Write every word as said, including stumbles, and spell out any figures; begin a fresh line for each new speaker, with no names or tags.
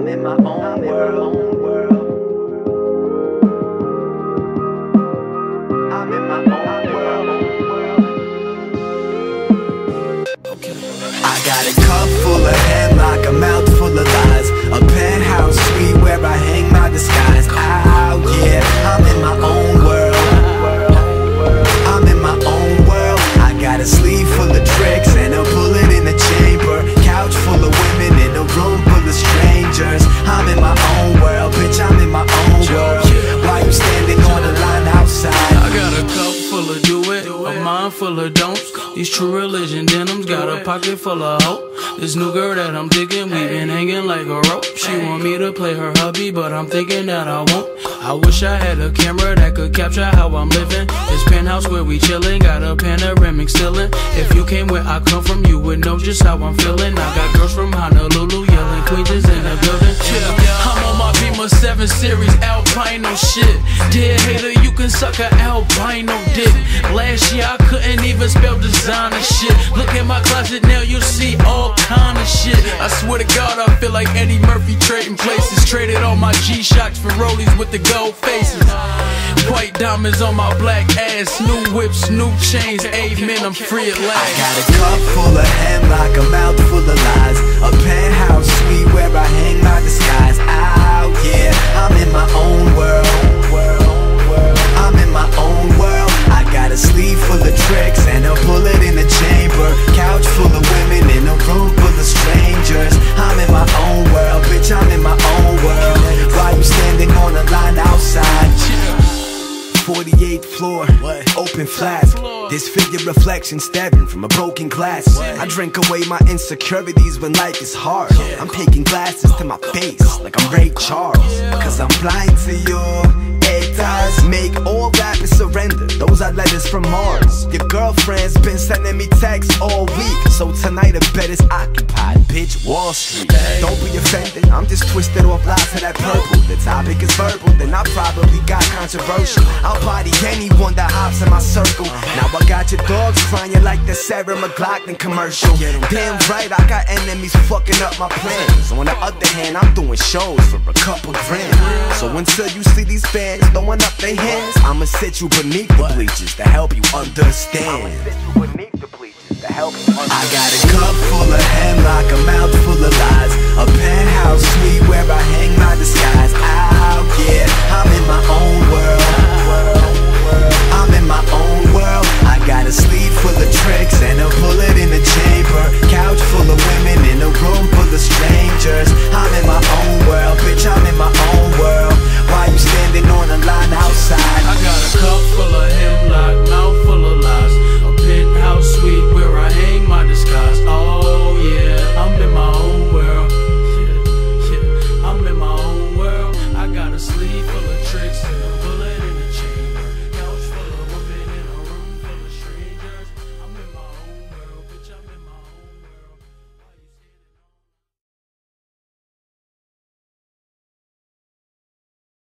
I'm in my own world. I'm in my own world. I got a cup full of hemlock, a mouth full of lies, a penthouse suite where I hang my disguise. Oh yeah, I'm in my own world. I'm in my own world. I got a sleeve full of tricks and a bullet in the chamber, couch full of women in a room full of strangers. I'm in my own world, bitch, I'm in my own world. Why you standing on the line outside?
I got a cup full of do it, a mind full of don'ts. These true religion denims got a pocket full of hope. This new girl that I'm digging, we been hanging like a rope. She want me to play her hubby, but I'm thinking that I won't. I wish I had a camera that could capture how I'm living. This penthouse where we chillin', got a panoramic ceiling. If you came where I come from, you would know just how I'm feeling. I got girls from Honolulu yelling Queens is in the building. Yeah, I'm on my Beamer seven series albino shit. Dear hater, you can suck a albino dick. Last year I couldn't even spell designer shit. Look in my closet now, you'll see all kind of shit. I swear to God, I feel like Eddie Murphy trading places. Traded all my G-Shocks for rollies with the gold faces. White diamonds on my black ass, new whips, new chains. Amen, I'm free at last.
I got a cup full of hemlock, a mouth full of lies, a penthouse suite where I hang my disguise. Oh yeah, I'm in my own world. I'm in my own world. I got a sleeve full of tricks and a bullet in the chamber, couch full of women in a room full of strangers. I'm in my own world, bitch, I'm in my own world. Why you standing on the line outside? forty-eighth floor, open flask, disfigured reflection stabbing from a broken glass. I drink away my insecurities when life is hard. I'm taking glasses to my face like I'm Ray Charles, cause I'm blind to you. Haters make all rappers surrender, those are letters from Mars. Your girlfriend's been sending me texts all week, so tonight a bed is occupied, bitch, Wall Street. Don't be offended, I'm just twisted off lies to that purple. The topic is verbal, then I probably got controversial. I'll body anyone that hops in my circle. Now I got your dogs crying like the Sarah McLachlan commercial. Damn right, I got enemies fucking up my plans. On the other hand, I'm doing shows for a couple grand. So until you see these fans throwing up their hands, I'ma sit you beneath the bleachers to help you understand. I got a cup full of hemlock, a mouth full of lies, a penthouse suite where I hang my disguise. I